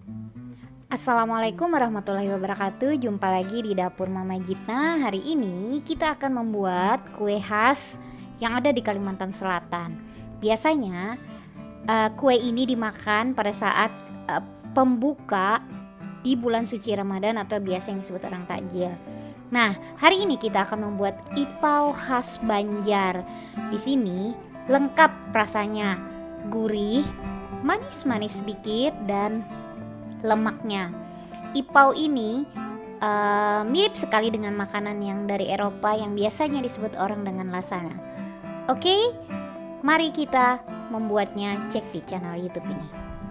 Assalamualaikum warahmatullahi wabarakatuh. Jumpa lagi di dapur Mama Gitna. Hari ini kita akan membuat kue khas yang ada di Kalimantan Selatan. Biasanya kue ini dimakan pada saat pembuka di bulan suci Ramadan atau biasa yang disebut orang takjil. Nah, hari ini kita akan membuat ipau khas Banjar. Di sini lengkap rasanya, gurih, manis-manis sedikit dan lemaknya. Ipau ini mirip sekali dengan makanan yang dari Eropa yang biasanya disebut orang dengan lasagna. Oke, mari kita membuatnya. Cek di channel YouTube ini.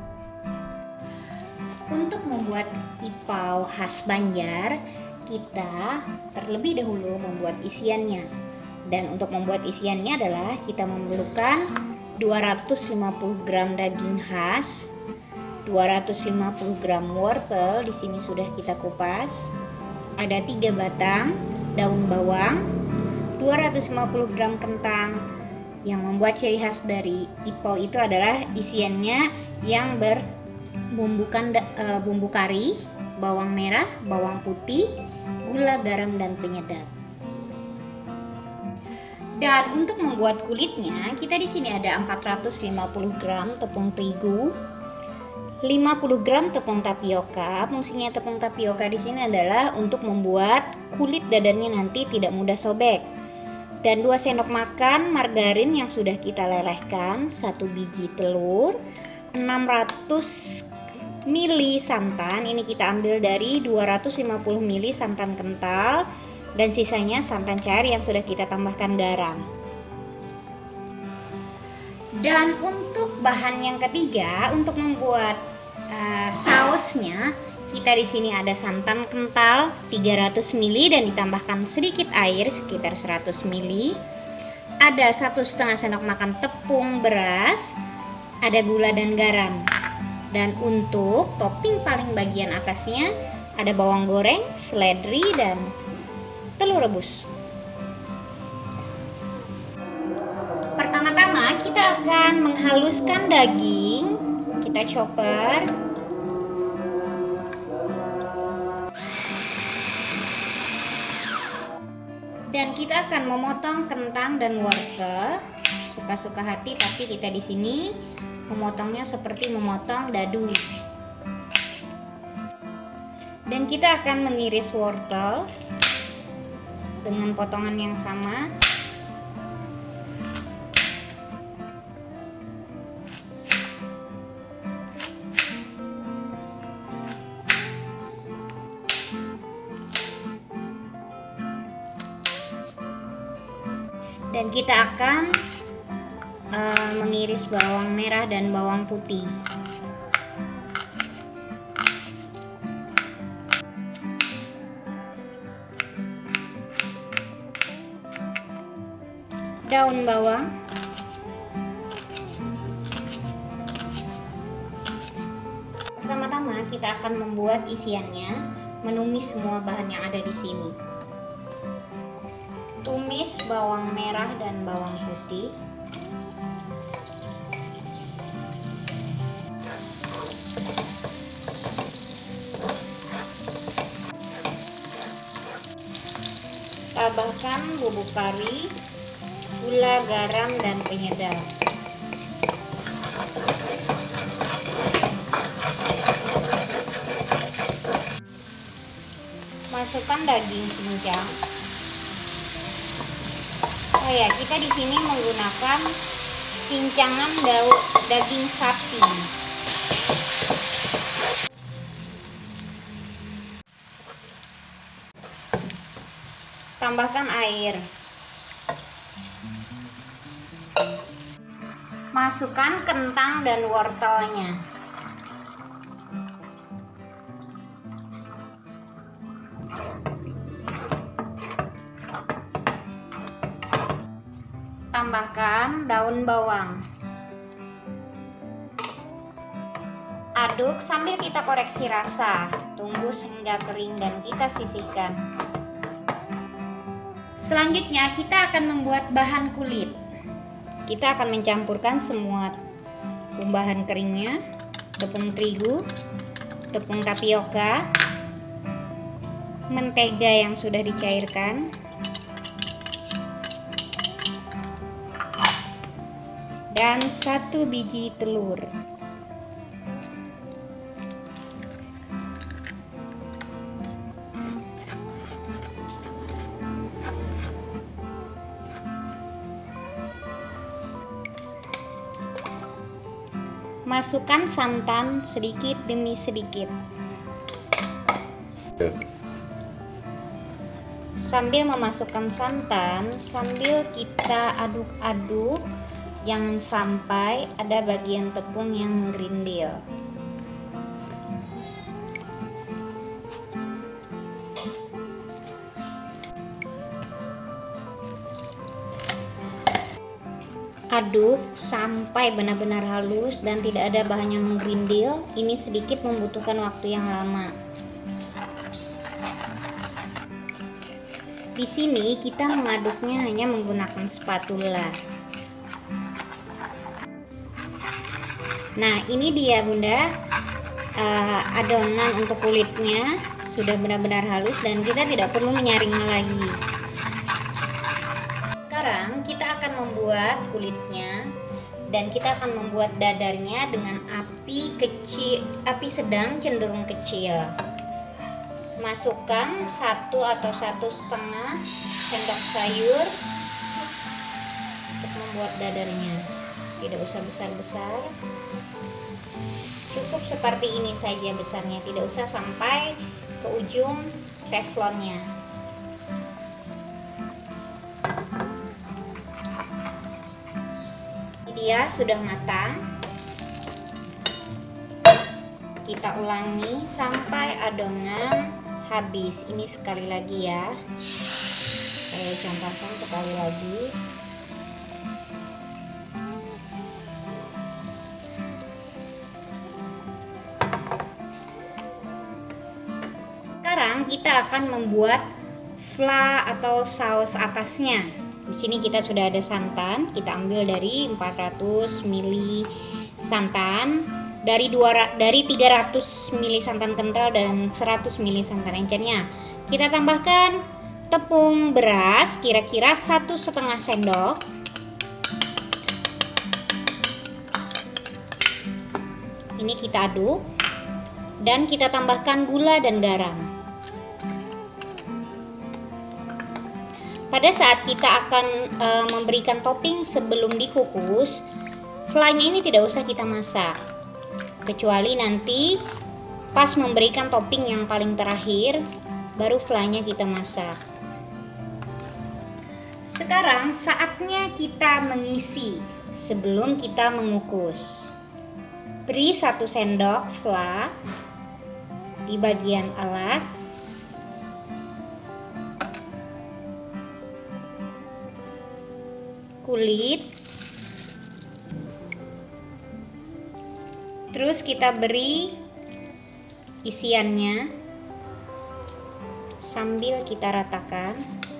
Untuk membuat ipau khas Banjar, kita terlebih dahulu membuat isiannya. Dan untuk membuat isiannya adalah kita memerlukan 250 gram daging khas, 250 gram wortel, di sini sudah kita kupas. Ada 3 batang daun bawang, 250 gram kentang. Yang membuat ciri khas dari ipau itu adalah isiannya yang berbumbukan bumbu kari, bawang merah, bawang putih, gula, garam, dan penyedap. Dan untuk membuat kulitnya, kita di sini ada 450 gram tepung terigu, 50 gram tepung tapioka. Fungsinya tepung tapioka di sini adalah untuk membuat kulit dadarnya nanti tidak mudah sobek. Dan 2 sendok makan margarin yang sudah kita lelehkan, 1 biji telur, 600 ml santan. Ini kita ambil dari 250 ml santan kental dan sisanya santan cair yang sudah kita tambahkan garam. Dan untuk bahan yang ketiga, untuk membuat sausnya, kita di sini ada santan kental 300 ml dan ditambahkan sedikit air sekitar 100 ml. Ada 1,5 sendok makan tepung beras, ada gula dan garam. Dan untuk topping paling bagian atasnya ada bawang goreng, seledri, dan telur rebus. Pertama-tama kita akan menghaluskan daging. Kita chopper. Dan kita akan memotong kentang dan wortel suka-suka hati, tapi kita di sini memotongnya seperti memotong dadu. Dan kita akan mengiris wortel dengan potongan yang sama. Dan kita akan mengiris bawang merah dan bawang putih. Daun bawang, pertama-tama kita akan membuat isiannya, menumis semua bahan yang ada di sini. Tumis bawang merah dan bawang putih. Tambahkan bubuk kari, gula, garam, dan penyedap. Masukkan daging cincang. Oh ya, kita di sini menggunakan cincangan daging sapi. Tambahkan air. Masukkan kentang dan wortelnya. Tambahkan daun bawang. Aduk sambil kita koreksi rasa. Tunggu hingga kering dan kita sisihkan. Selanjutnya kita akan membuat bahan kulit. Kita akan mencampurkan semua bahan keringnya, tepung terigu, tepung tapioka, mentega yang sudah dicairkan, dan 1 biji telur. Masukkan santan sedikit demi sedikit. Sambil memasukkan santan, sambil kita aduk-aduk, jangan sampai ada bagian tepung yang menggerindil. Aduk sampai benar-benar halus dan tidak ada bahan yang menggerindil. Ini sedikit membutuhkan waktu yang lama. Di sini kita mengaduknya hanya menggunakan spatula. Nah, ini dia Bunda, adonan untuk kulitnya sudah benar-benar halus dan kita tidak perlu menyaringnya lagi. Sekarang kita akan membuat kulitnya dan kita akan membuat dadarnya dengan api sedang cenderung kecil. Masukkan 1 atau 1,5 sendok sayur untuk membuat dadarnya. Tidak usah besar-besar, cukup seperti ini saja besarnya, tidak usah sampai ke ujung teflonnya. Dia sudah matang. Kita ulangi sampai adonan habis. Ini sekali lagi ya, saya contohkan sekali lagi. Sekarang kita akan membuat fla atau saus atasnya. Di sini kita sudah ada santan, kita ambil dari 400 ml santan, dari 300 ml santan kental dan 100 ml santan encernya. Kita tambahkan tepung beras kira-kira 1,5 sendok. Ini kita aduk dan kita tambahkan gula dan garam. Pada saat kita akan memberikan topping sebelum dikukus, flanya ini tidak usah kita masak, kecuali nanti pas memberikan topping yang paling terakhir, baru flanya kita masak. Sekarang saatnya kita mengisi sebelum kita mengukus. Beri 1 sendok fla di bagian alas. Kulit, terus kita beri isiannya sambil kita ratakan.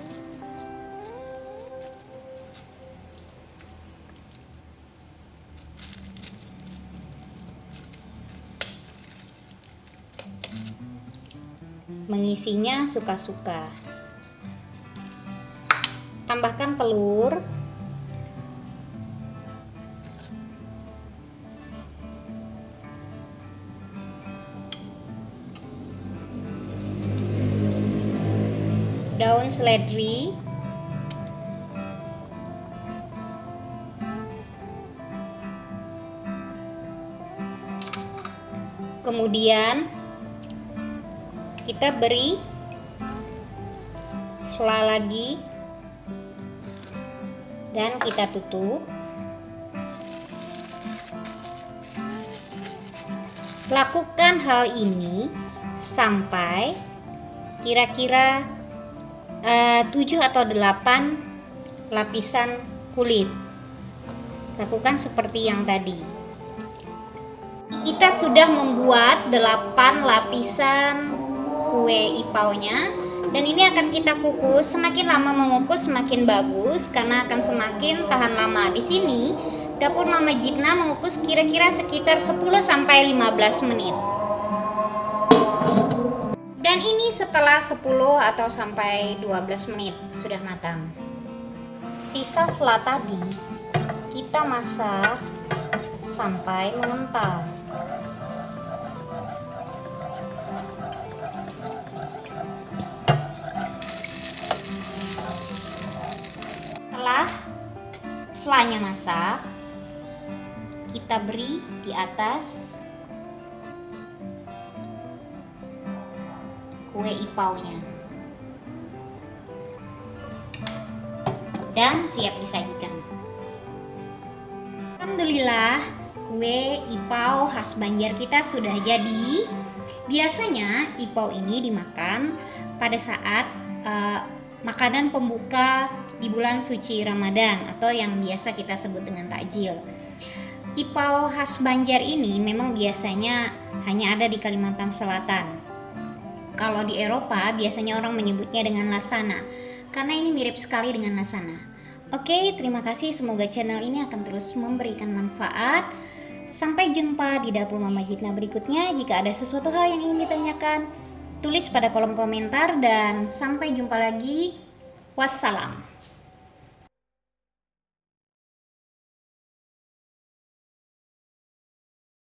Mengisinya suka-suka. Tambahkan telur. Daun seledri, kemudian kita beri fla lagi dan kita tutup. Lakukan hal ini sampai kira-kira 7 atau 8 lapisan kulit. Lakukan seperti yang tadi. Kita sudah membuat 8 lapisan kue ipaunya, dan ini akan kita kukus. Semakin lama mengukus semakin bagus karena akan semakin tahan lama. Di sini dapur Mama Jitna mengukus kira-kira sekitar 10 sampai 15 menit. ini setelah 10 atau sampai 12 menit sudah matang. Sisa fla tadi kita masak sampai mengental. Setelah flanya masak, kita beri di atas kue ipaunya dan siap disajikan. Alhamdulillah, kue ipau khas Banjar kita sudah jadi. Biasanya ipau ini dimakan pada saat makanan pembuka di bulan suci Ramadan atau yang biasa kita sebut dengan takjil. Ipau khas Banjar ini memang biasanya hanya ada di Kalimantan Selatan. Kalau di Eropa biasanya orang menyebutnya dengan lasana karena ini mirip sekali dengan lasana. Oke, terima kasih. Semoga channel ini akan terus memberikan manfaat. Sampai jumpa di dapur Mama Jitna berikutnya. Jika ada sesuatu hal yang ingin ditanyakan, tulis pada kolom komentar dan sampai jumpa lagi. Wassalam.